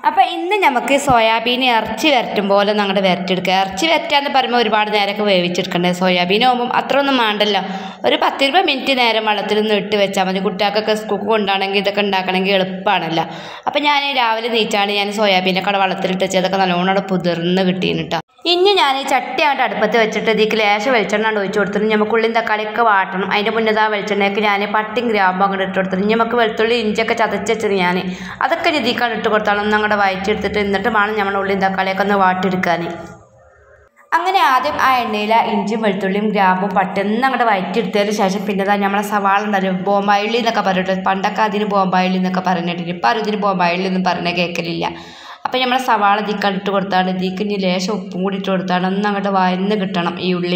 അപ്പോൾ ഇന്ന് നമുക്ക് സോയാബീൻ ഇറച്ചി വരട്ടും പോലെ അങ്ങോട്ട് വരട്ടിയെടുക്കുക. ഇറച്ചി വരട്ടാന്ന് പറയുമ്പോൾ ഒരുപാട് നേരമൊക്കെ വേവിച്ചെടുക്കണ്ടേ. സോയാബീൻ ആകുമ്പം അത്ര ഒന്നും വേണ്ടല്ലോ. ഒരു 10-20 മിനിറ്റ് നേരം വെള്ളത്തിലൊന്ന് ഇട്ട് വെച്ചാൽ മതി. കുട്ടികൾക്കൊക്കെ സ്കൂൾക്ക് കൊണ്ടാണെങ്കിൽ ഇതൊക്കെ ഉണ്ടാക്കണമെങ്കിൽ എളുപ്പമാണല്ലോ. അപ്പോൾ ഞാൻ രാവിലെ നീച്ചാണ് ഞാൻ സോയാബീനൊക്കെ അവിടെ വെള്ളത്തിലിട്ട് വെച്ച് അതൊക്കെ നല്ലോണം അവിടെ പുതിർന്ന് കിട്ടീന് കേട്ടോ. ഇനി ഞാൻ ഈ ചട്ടി അങ്ങോട്ട് അടുപ്പത്ത് വെച്ചിട്ട് ഇതിലേക്ക് ലേശം വെളിച്ചെണ്ണ ഒഴിച്ച് കൊടുത്തിട്ട് നമുക്ക് ഉള്ളിയും തക്കാളിയൊക്കെ വാട്ടണം. അതിൻ്റെ മുന്നേ ആ വെളിച്ചെണ്ണയ്ക്ക് ഞാൻ പട്ടിയും ഗ്രാമ്പും അങ്ങോട്ട് ഇട്ട് കൊടുത്തിട്ട് നമുക്ക് വെളുത്തുള്ളി ഇഞ്ചൊക്കെ ചതച്ച് വെച്ചത് ഞാൻ അതൊക്കെ ഇതിക്കാണ് ഇട്ട് കൊടുത്താൽ ഒന്ന് അങ്ങോട്ട് വഴറ്റിയെടുത്തിട്ട് എന്നിട്ട് വേണം നമ്മൾ ഉള്ളിയും തക്കാളിയൊക്കെ ഒന്ന് വാട്ടിയെടുക്കാൻ. അങ്ങനെ ആദ്യം ആ എണ്ണയിൽ ഇഞ്ചിയും വെളുത്തുള്ളിയും ഗ്രാമ്പും പട്ടൊന്നും അങ്ങോട്ട് വഴറ്റിയെടുത്തതിന് ശേഷം പിന്നെ നമ്മളെ സവാള ഉണ്ടല്ലോ, ബോംബായുള്ളി എന്നൊക്കെ പറഞ്ഞിട്ട് പണ്ടൊക്കെ അതിന് ബോംബായുള്ളി എന്നൊക്കെ പറഞ്ഞിട്ടില്ല. ഇപ്പം അതിന് ബോംബായുള്ളി ഒന്നും പറഞ്ഞാൽ കേൾക്കലില്ല. അപ്പോൾ നമ്മൾ സവാള ഇതിക്കാണ് ഇട്ട് കൊടുത്താണ്. ഇതിക്ക് ഇനി ലേശം ഉപ്പും കൂടി ഇട്ട് കൊടുത്താണ് ഒന്ന് അങ്ങോട്ട് വഴന്ന് കിട്ടണം ഈ ഉള്ളി.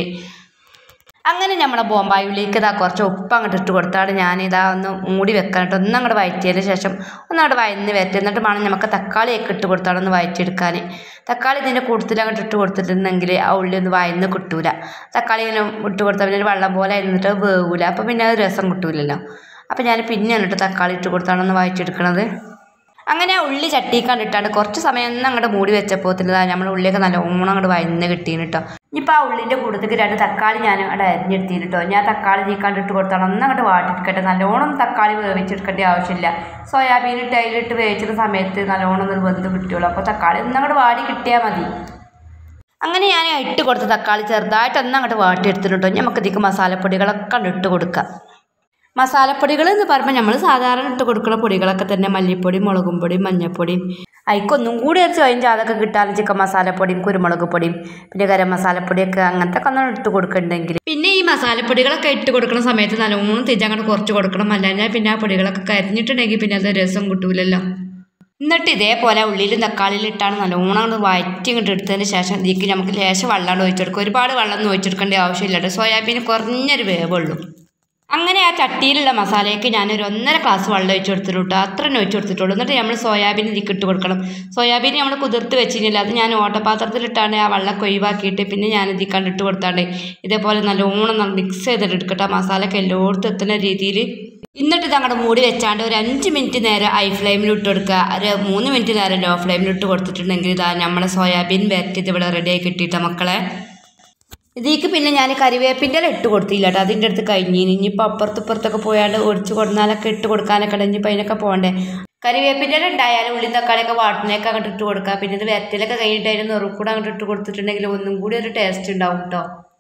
അങ്ങനെ നമ്മളെ ബോംബായി ഉള്ളിക്ക് കുറച്ച് ഉപ്പ് അങ്ങോട്ട് ഇട്ട് കൊടുത്താണ് ഞാനിതാ ഒന്ന് മൂടി വെക്കാനായിട്ട് ഒന്ന് അങ്ങോട്ട് വഴറ്റിയതിന് ശേഷം ഒന്നങ്ങോട്ട് വഴന്ന് വരട്ടി. എന്നിട്ട് വേണം നമുക്ക് തക്കാളിയൊക്കെ ഇട്ട് കൊടുത്താണ് ഒന്ന് വഴറ്റിയെടുക്കാൻ. തക്കാളി ഇതിൻ്റെ കൂടുതൽ അങ്ങോട്ട് ഇട്ട് കൊടുത്തിട്ടുണ്ടെങ്കിൽ ആ ഉള്ളി ഒന്ന് വഴന്ന് കിട്ടൂല. തക്കാളി ഇങ്ങനെ ഇട്ട് കൊടുത്താൽ പിന്നെ വെള്ളം പോലെ ഇരുന്നിട്ട് വേവൂല. അപ്പോൾ പിന്നെ അത് രസം കിട്ടൂലല്ലോ. അപ്പോൾ ഞാൻ പിന്നെ എന്നിട്ട് തക്കാളി ഇട്ട് കൊടുത്താണ് ഒന്ന് വഴറ്റിയെടുക്കണത്. അങ്ങനെ ആ ഉള്ളി ചട്ടിക്കാണ്ട് ഇട്ടാണ്ട് കുറച്ച് സമയം ഒന്ന് അങ്ങോട്ട് മൂടി വെച്ചപ്പോൾ നമ്മൾ ഉള്ളിയൊക്കെ നല്ലോണം അങ്ങോട്ട് വഴന്ന് കിട്ടീന് കേട്ടോ. ഇനിയിപ്പോൾ ആ ഉള്ളിൻ്റെ കൂട്ടത്തേക്ക് 2 തക്കാളി ഞാൻ അവിടെ അരിഞ്ഞെടുത്തിന് കേട്ടോ. ഞാൻ തക്കാളി നീക്കാണ്ട് ഇട്ട് കൊടുത്താണ് ഒന്ന് അങ്ങോട്ട് വാട്ടിയെടുക്കട്ടെ. നല്ലോണം തക്കാളി വേവിച്ചെടുക്കേണ്ട ആവശ്യമില്ല. സോയാബീൻ ഇട്ട് അതിലിട്ട് വേവിച്ചിട്ട് സമയത്ത് നല്ലോണം ഒന്ന് വെന്ത് കിട്ടുള്ളൂ. അപ്പോൾ തക്കാളി ഒന്ന് അങ്ങോട്ട് വാടി കിട്ടിയാൽ മതി. അങ്ങനെ ഞാൻ ഇട്ട് കൊടുത്ത തക്കാളി ചെറുതായിട്ട് ഒന്ന് അങ്ങോട്ട് വാട്ടിയെടുത്തിട്ട് കേട്ടോ. നമുക്ക് ഇതിക്ക് മസാലപ്പൊടികളൊക്കെ ഇട്ട് കൊടുക്കാം. മസാലപ്പൊടികൾ എന്ന് പറയുമ്പോൾ നമ്മൾ സാധാരണ ഇട്ട് കൊടുക്കുന്ന പൊടികളൊക്കെ തന്നെ മല്ലിപ്പൊടി, മുളകും പൊടിയും, മഞ്ഞൾപ്പൊടിയും, അതിക്കൊന്നും കൂടി ഒരു ചോദിച്ചാൽ അതൊക്കെ കിട്ടാൻ ചിക്കൻ മസാലപ്പൊടിയും, കുരുമുളക് പൊടിയും, പിന്നെ ഗരം മസാലപ്പൊടിയൊക്കെ അങ്ങനത്തെ ഒക്കെ ഒന്ന് ഇട്ട് കൊടുക്കുന്നുണ്ടെങ്കിൽ പിന്നെ ഈ മസാലപ്പൊടികളൊക്കെ ഇട്ട് കൊടുക്കുന്ന സമയത്ത് നല്ലോണം തിരിച്ചങ്ങോട്ട് കുറച്ച് കൊടുക്കണം. അല്ലാഞ്ഞാൽ പിന്നെ ആ പൊടികളൊക്കെ കരിഞ്ഞിട്ടുണ്ടെങ്കിൽ പിന്നെ അത് രസം കിട്ടൂലല്ലോ. എന്നിട്ട് ഇതേപോലെ ഉള്ളിയിലും തക്കാളിയിലും ഇട്ടാണ് നല്ലോണം അങ്ങോട്ട് വഴറ്റി ഇങ്ങോട്ട് എടുത്തതിന് ശേഷം ഇതിലേക്ക് നമുക്ക് ലേശം വെള്ളം ഒഴിച്ചെടുക്കും. ഒരുപാട് വെള്ളം ഒന്നും ഒഴിച്ചെടുക്കേണ്ട ആവശ്യമില്ല. സോയാബീന് കുറഞ്ഞൊരു വേവുള്ളൂ. അങ്ങനെ ആ ചട്ടിയിലുള്ള മസാലയ്ക്ക് ഞാനൊരു 1.5 ഗ്ലാസ് വെള്ളം ഒഴിച്ച് കൊടുത്തിട്ടു കേട്ടോ. അത്രയും ഒഴിച്ച് കൊടുത്തിട്ടുള്ളൂ. എന്നിട്ട് നമ്മൾ സോയാബീൻ ഇതിലേക്ക് ഇട്ട് കൊടുക്കണം. സോയാബീൻ നമ്മൾ കുതിർത്ത് വെച്ചില്ല, അത് ഞാൻ ഓട്ടപാത്രത്തിലിട്ടാണ് ആ വെള്ളമൊക്കെ ഒഴിവാക്കിയിട്ട് പിന്നെ ഞാൻ ഇതിക്കാണ്ട് ഇട്ട് കൊടുത്താണ്ട് ഇതേപോലെ നല്ലോണം മിക്സ് ചെയ്തിട്ട് എടുക്കട്ടെ. മസാലയൊക്കെ എല്ലായിടത്തും എത്തുന്ന രീതിയിൽ. എന്നിട്ട് ഇത് അങ്ങോട്ട് മൂടി വെച്ചാണ്ട് ഒരു 5 മിനിറ്റ് നേരം ഹൈ ഫ്ലെയിമിൽ ഇട്ട് കൊടുക്കുക. ഒരു 3 മിനിറ്റ് നേരം ലോ ഫ്ലെയിമിൽ ഇട്ട് കൊടുത്തിട്ടുണ്ടെങ്കിൽ ഇതാ നമ്മളെ സോയാബീൻ വരട്ടിയത് ഇവിടെ റെഡിയായി കിട്ടിയിട്ട മക്കളെ. ഇതിലേക്ക് പിന്നെ ഞാൻ കരിവേപ്പിൻ്റെ ഇട്ട് കൊടുത്തില്ല കേട്ടോ. അതിൻ്റെ അടുത്ത് കഴിഞ്ഞിന്. ഇനിയിപ്പോൾ അപ്പുറത്തൊക്കെ പോയാണ്ട് ഒടിച്ച് കൊടുക്കാനൊക്കെ ഇട്ട് കൊടുക്കാനൊക്കെ ഇനിയിപ്പോൾ അതിനൊക്കെ പോകണ്ടേ. കരിവേപ്പിൻ്റെ ഉണ്ടായാലും ഉള്ളി തക്കാളിയൊക്കെ വാട്ടിനൊക്കെ അങ്ങോട്ട് ഇട്ട് കൊടുക്കുക. പിന്നെ ഇത് വരട്ടിലൊക്കെ കഴിഞ്ഞിട്ട് അതിന് നെറുക്കൂടെ അങ്ങോട്ട് ഇട്ട് കൊടുത്തിട്ടുണ്ടെങ്കിൽ ഒന്നും കൂടി ഒരു ടേസ്റ്റ് ഉണ്ടാവും കേട്ടോ.